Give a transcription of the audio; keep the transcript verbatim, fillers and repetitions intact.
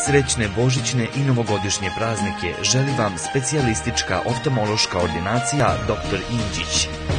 Srećne božićne i novogodišnje praznike želi vam specijalistička oftalmološka ordinacija doktor Inđić.